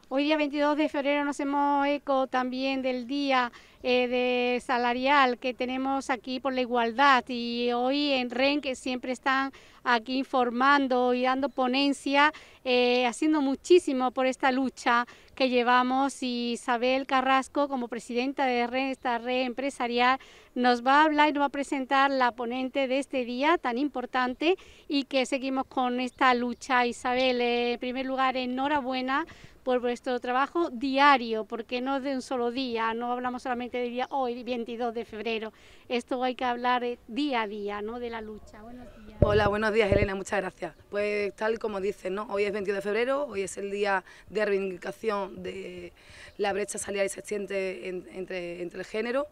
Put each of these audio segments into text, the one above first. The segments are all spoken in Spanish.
Hoy día 22 de febrero nos hacemos eco también del día de salarial que tenemos aquí por la igualdad, y hoy en REN, que siempre están aquí informando y dando ponencia, haciendo muchísimo por esta lucha que llevamos, y Isabel Carrasco, como presidenta de REN, esta red empresarial, nos va a hablar y nos va a presentar la ponente de este día tan importante, y que seguimos con esta lucha. Isabel, en primer lugar, enhorabuena por vuestro trabajo diario, porque no es de un solo día, no hablamos solamente de día hoy, 22 de febrero, esto hay que hablar día a día, ¿no?, de la lucha. Buenos días. Hola, buenos días, Elena, muchas gracias. Pues tal como dices, ¿no? Hoy es 22 de febrero, hoy es el día de reivindicación de la brecha salarial existente entre el género,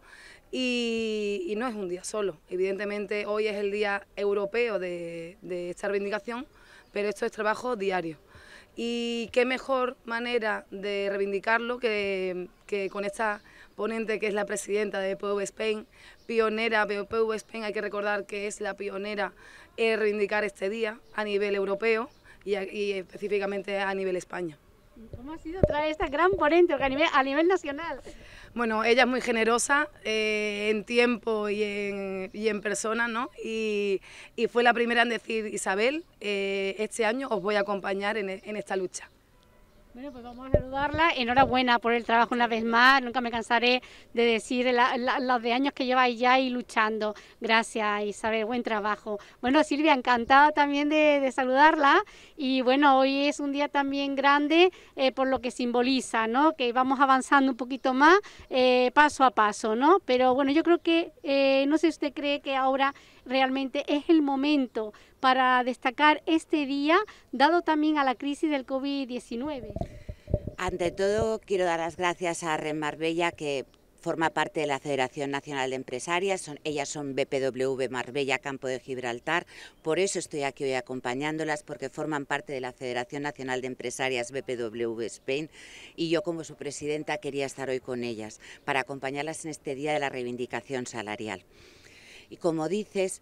y no es un día solo. Evidentemente hoy es el día europeo de esta reivindicación, pero esto es trabajo diario. Y qué mejor manera de reivindicarlo que con esta ponente, que es la presidenta de PV Spain, pionera. PV Spain, hay que recordar que es la pionera en reivindicar este día a nivel europeo y específicamente a nivel España. ¿Cómo ha sido traer esta gran ponente a nivel nacional? Bueno, ella es muy generosa en tiempo y en persona, ¿no? Y fue la primera en decir: Isabel, este año os voy a acompañar en esta lucha. Bueno, pues vamos a saludarla. Enhorabuena por el trabajo una vez más. Nunca me cansaré de decir los de años que lleváis ya y luchando. Gracias, Isabel, buen trabajo. Bueno, Silvia, encantada también de saludarla. Y bueno, hoy es un día también grande por lo que simboliza, ¿no? Que vamos avanzando un poquito más paso a paso, ¿no? Pero bueno, yo creo que, no sé si usted cree que ahora realmente es el momento para destacar este día, dado también a la crisis del COVID-19. Ante todo, quiero dar las gracias a REN Marbella, que forma parte de la Federación Nacional de Empresarias. Ellas son BPW Marbella Campo de Gibraltar. Por eso estoy aquí hoy acompañándolas, porque forman parte de la Federación Nacional de Empresarias BPW Spain, y yo, como su presidenta, quería estar hoy con ellas para acompañarlas en este día de la reivindicación salarial. Y como dices,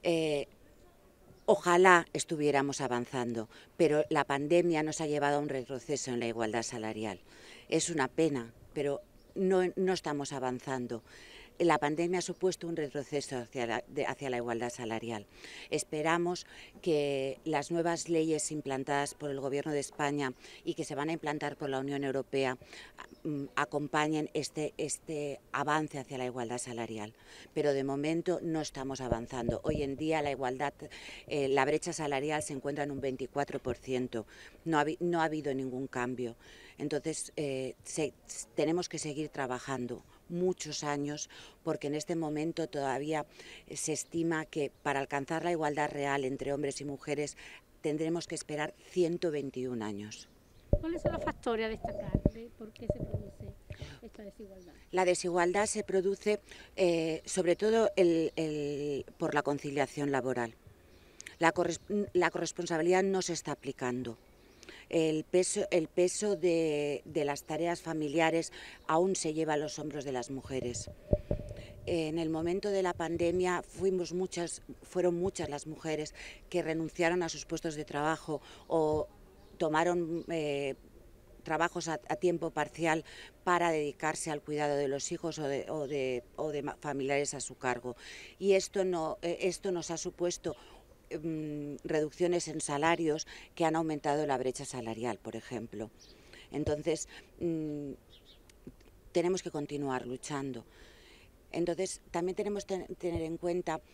ojalá estuviéramos avanzando, pero la pandemia nos ha llevado a un retroceso en la igualdad salarial. Es una pena, pero no estamos avanzando. La pandemia ha supuesto un retroceso hacia la igualdad salarial. Esperamos que las nuevas leyes implantadas por el Gobierno de España y que se van a implantar por la Unión Europea acompañen este avance hacia la igualdad salarial. Pero de momento no estamos avanzando. Hoy en día la brecha salarial se encuentra en un 24%. No ha habido ningún cambio. Entonces tenemos que seguir trabajando muchos años, porque en este momento todavía se estima que para alcanzar la igualdad real entre hombres y mujeres tendremos que esperar 121 años. ¿Cuáles son los factores a destacar de por qué se produce esta desigualdad? La desigualdad se produce sobre todo por la conciliación laboral. La corresponsabilidad no se está aplicando. El peso de las tareas familiares aún se lleva a los hombros de las mujeres. En el momento de la pandemia fueron muchas las mujeres que renunciaron a sus puestos de trabajo o tomaron trabajos a tiempo parcial para dedicarse al cuidado de los hijos o de familiares a su cargo. Y esto nos ha supuesto reducciones en salarios que han aumentado la brecha salarial, por ejemplo. Entonces, tenemos que continuar luchando. Entonces, también tenemos que tener en cuenta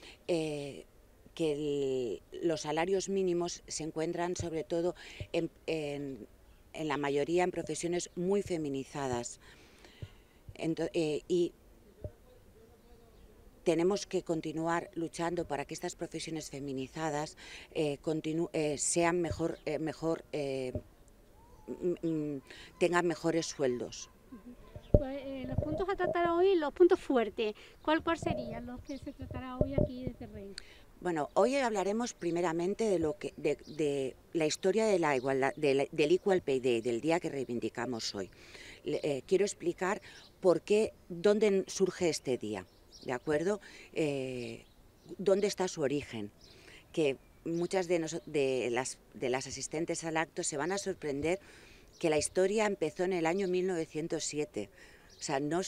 que los salarios mínimos se encuentran sobre todo en la mayoría en profesiones muy feminizadas. Y tenemos que continuar luchando para que estas profesiones feminizadas tengan mejores sueldos. Los puntos a tratar hoy, los puntos fuertes, ¿cuál serían los que se tratará hoy aquí desde REN? Bueno, hoy hablaremos primeramente de la historia de la igualdad, del Equal Pay Day, del día que reivindicamos hoy. Quiero explicar dónde surge este día. ¿De acuerdo? ¿Dónde está su origen? Que muchas de las asistentes al acto se van a sorprender que la historia empezó en el año 1907. O sea, no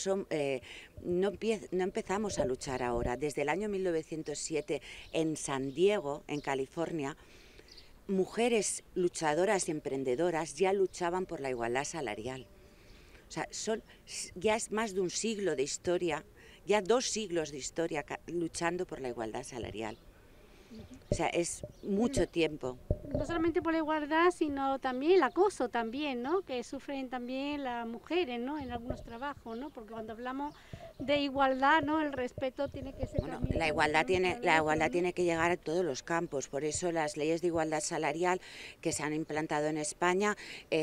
empezamos a luchar ahora. Desde el año 1907 en San Diego, en California, mujeres luchadoras y emprendedoras ya luchaban por la igualdad salarial. O sea, ya es más de un siglo de historia, ya 2 siglos de historia luchando por la igualdad salarial. O sea, es mucho tiempo. No solamente por la igualdad, sino también el acoso también, ¿no? Que sufren también las mujeres, ¿no? En algunos trabajos, ¿no? Porque cuando hablamos de igualdad, ¿no? El respeto tiene que ser también... La igualdad tiene que llegar a todos los campos. Por eso las leyes de igualdad salarial que se han implantado en España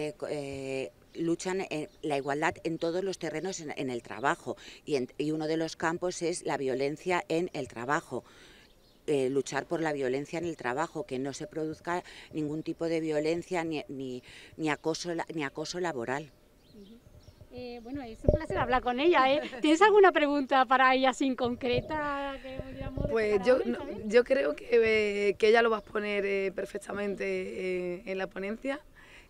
luchan la igualdad en todos los terrenos en el trabajo. Y uno de los campos es la violencia en el trabajo. Luchar por la violencia en el trabajo, que no se produzca ningún tipo de violencia ni acoso laboral. Bueno, es un placer hablar con ella, ¿eh? ¿Tienes alguna pregunta para ella sin concreta? Pues yo creo que ella lo va a exponer perfectamente en la ponencia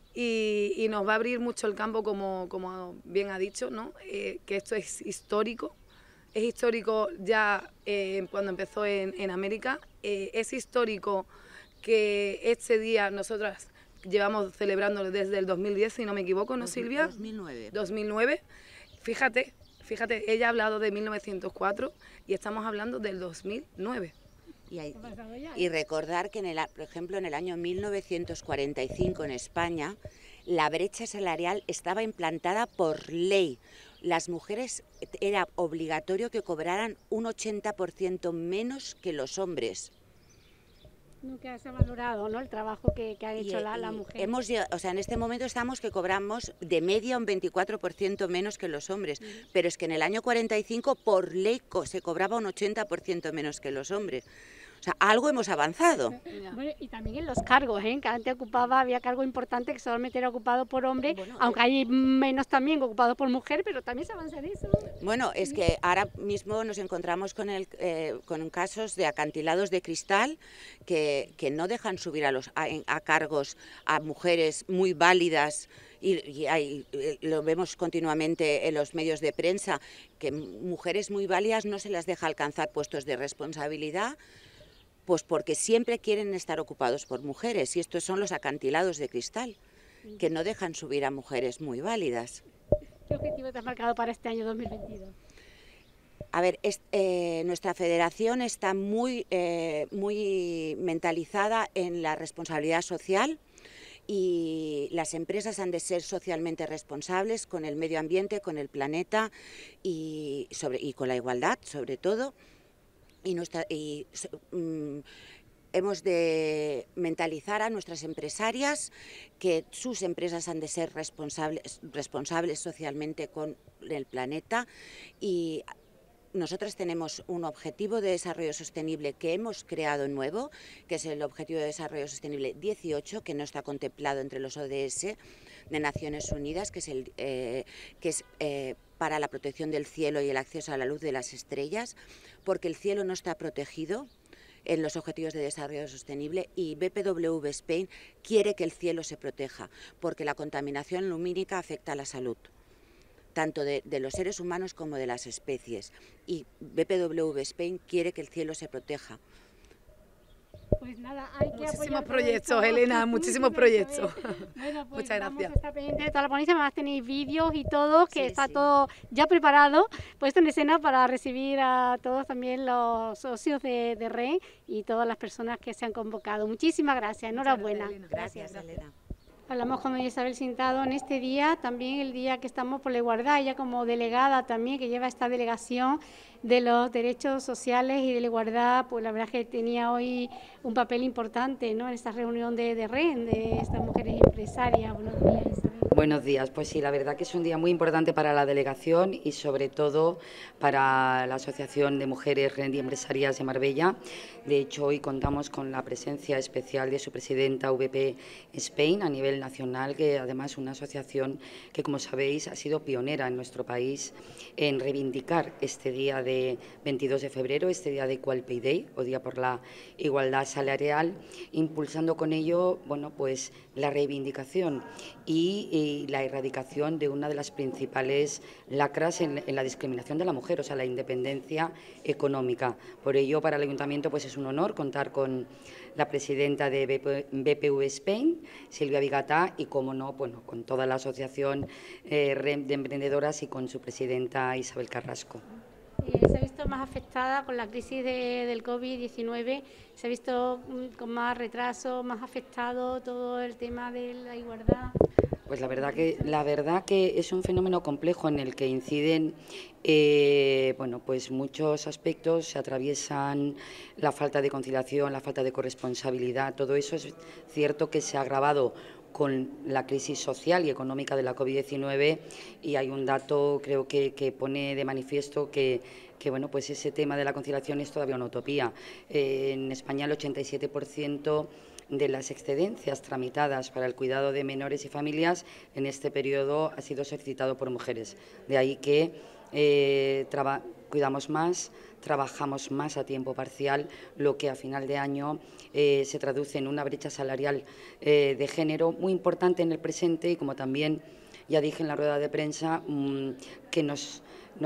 y nos va a abrir mucho el campo, como bien ha dicho, ¿no? Que esto es histórico. Es histórico ya cuando empezó en América, es histórico que este día nosotras llevamos celebrándolo desde el 2010, si no me equivoco, ¿no, Silvia? 2009. 2009. Fíjate, ella ha hablado de 1904 y estamos hablando del 2009. Y recordar que, por ejemplo, en el año 1945 en España, la brecha salarial estaba implantada por ley. Las mujeres era obligatorio que cobraran un 80% menos que los hombres. Nunca se ha valorado, ¿no?, el trabajo que ha hecho la mujer. O sea, en este momento estamos que cobramos de media un 24% menos que los hombres, pero es que en el año 45 por ley se cobraba un 80% menos que los hombres. O sea, algo hemos avanzado. Bueno, y también en los cargos, ¿eh? Que antes había cargo importante que solamente era ocupado por hombre, aunque hay menos también ocupados por mujer, pero también se avanza en eso. Bueno, es que ahora mismo nos encontramos con casos de acantilados de cristal que no dejan subir a cargos a mujeres muy válidas. Y lo vemos continuamente en los medios de prensa, que mujeres muy válidas no se las deja alcanzar puestos de responsabilidad, pues porque siempre quieren estar ocupados por mujeres, y estos son los acantilados de cristal, que no dejan subir a mujeres muy válidas. ¿Qué objetivo te has marcado para este año 2022? A ver, nuestra federación está muy mentalizada en la responsabilidad social, y las empresas han de ser socialmente responsables con el medio ambiente, con el planeta y con la igualdad, sobre todo. Hemos de mentalizar a nuestras empresarias que sus empresas han de ser responsables socialmente con el planeta, y nosotras tenemos un objetivo de desarrollo sostenible que hemos creado nuevo, que es el Objetivo de Desarrollo Sostenible 18, que no está contemplado entre los ODS de Naciones Unidas, que es para la protección del cielo y el acceso a la luz de las estrellas, porque el cielo no está protegido en los Objetivos de Desarrollo Sostenible, y BPW Spain quiere que el cielo se proteja, porque la contaminación lumínica afecta a la salud, tanto de los seres humanos como de las especies, y BPW Spain quiere que el cielo se proteja. Pues nada, hay que muchísimos proyectos, Elena, muchísimos proyectos. Bueno, pues muchas gracias. Vamos a estar pendientes de toda la ponencia, además tenéis vídeos y todo, que está todo ya preparado, puesto en escena para recibir a todos también los socios de REN y todas las personas que se han convocado. Muchísimas gracias, enhorabuena. Gracias, Elena. Hablamos con doña Isabel Sintado en este día, también el día que estamos por la igualdad, ella como delegada también, que lleva esta delegación de los derechos sociales y de la igualdad, pues la verdad es que tenía hoy un papel importante, ¿no?, en esta reunión de REN, de estas mujeres empresarias. Buenos días, Isabel. Buenos días, pues sí, la verdad que es un día muy importante para la delegación y sobre todo para la Asociación de Mujeres Rendi Empresarias de Marbella. De hecho, hoy contamos con la presencia especial de su presidenta VP Spain a nivel nacional, que además es una asociación que, como sabéis, ha sido pionera en nuestro país en reivindicar este día de 22 de febrero, este día de Equal Pay Day, o Día por la Igualdad Salarial, impulsando con ello, bueno, pues la reivindicación y y la erradicación de una de las principales lacras en la discriminación de la mujer, o sea, la independencia económica. Por ello, para el Ayuntamiento pues es un honor contar con la presidenta de BPV Spain, Silvia Vigatá, y, como no, bueno, con toda la asociación de emprendedoras y con su presidenta Isabel Carrasco. Se ha visto más afectada con la crisis del COVID-19, se ha visto con más retraso, más afectado todo el tema de la igualdad. Pues la verdad que es un fenómeno complejo en el que inciden bueno, pues muchos aspectos. Se atraviesan la falta de conciliación, la falta de corresponsabilidad. Todo eso es cierto que se ha agravado con la crisis social y económica de la COVID-19, y hay un dato, creo que pone de manifiesto que bueno, pues ese tema de la conciliación es todavía una utopía. En España el 87% de las excedencias tramitadas para el cuidado de menores y familias en este periodo ha sido solicitado por mujeres. De ahí que cuidamos más, trabajamos más a tiempo parcial, lo que a final de año se traduce en una brecha salarial de género muy importante en el presente, y como también ya dije en la rueda de prensa, que nos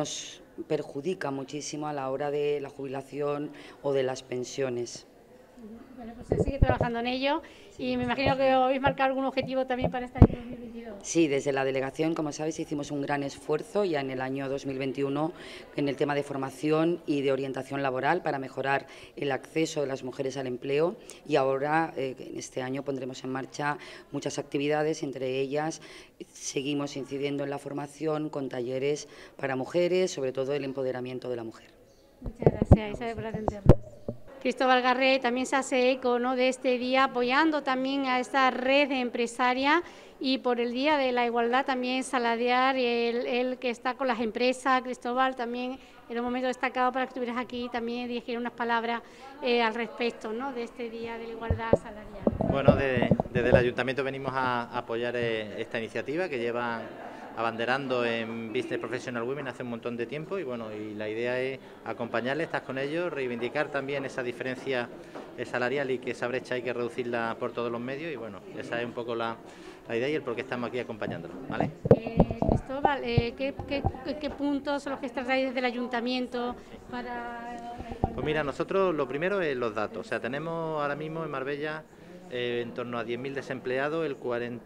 perjudica muchísimo a la hora de la jubilación o de las pensiones. Bueno, pues se sigue trabajando en ello, y me imagino que habéis marcado algún objetivo también para este año 2022. Sí, desde la delegación, como sabéis, hicimos un gran esfuerzo ya en el año 2021 en el tema de formación y de orientación laboral para mejorar el acceso de las mujeres al empleo, y ahora en este año pondremos en marcha muchas actividades, entre ellas seguimos incidiendo en la formación con talleres para mujeres, sobre todo el empoderamiento de la mujer. Muchas gracias, Isabel, por atendernos. Cristóbal Garré también se hace eco, ¿no?, de este día, apoyando también a esta red empresaria, y por el Día de la Igualdad también salarial, el que está con las empresas. Cristóbal, también era un momento destacado para que estuvieras aquí y también dijeras unas palabras al respecto, ¿no?, de este Día de la Igualdad salarial. Bueno, desde el Ayuntamiento venimos a apoyar esta iniciativa que lleva abanderando en Business Professional Women hace un montón de tiempo, y bueno, y la idea es acompañarles, estar con ellos, reivindicar también esa diferencia salarial, y que esa brecha hay que reducirla por todos los medios, y bueno, esa es un poco la idea y el por qué estamos aquí acompañándolos, ¿vale? Cristóbal, ¿qué puntos son los que traéis desde el Ayuntamiento para...? Pues mira, nosotros lo primero es los datos. O sea, tenemos ahora mismo en Marbella en torno a 10.000 desempleados, el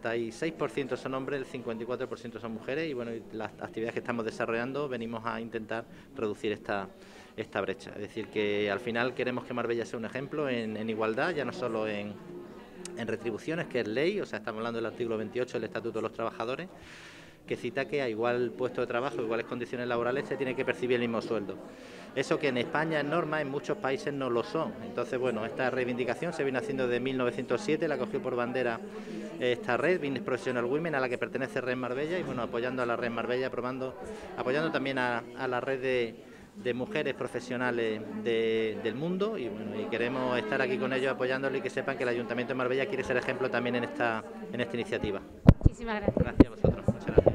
46% son hombres, el 54% son mujeres, y bueno, las actividades que estamos desarrollando venimos a intentar reducir esta brecha. Es decir, que al final queremos que Marbella sea un ejemplo en igualdad, ya no solo en retribuciones, que es ley, o sea, estamos hablando del artículo 28 del Estatuto de los Trabajadores, que cita que a igual puesto de trabajo, iguales condiciones laborales, se tiene que percibir el mismo sueldo. Eso que en España es norma, en muchos países no lo son. Entonces, bueno, esta reivindicación se viene haciendo desde 1907, la cogió por bandera esta red, Business Professional Women, a la que pertenece Red Marbella, y bueno, apoyando a la Red Marbella, apoyando también a la red de mujeres profesionales del mundo, y bueno, y queremos estar aquí con ellos apoyándolo, y que sepan que el Ayuntamiento de Marbella quiere ser ejemplo también en esta iniciativa. Muchísimas gracias. Gracias a vosotros. Muchas gracias.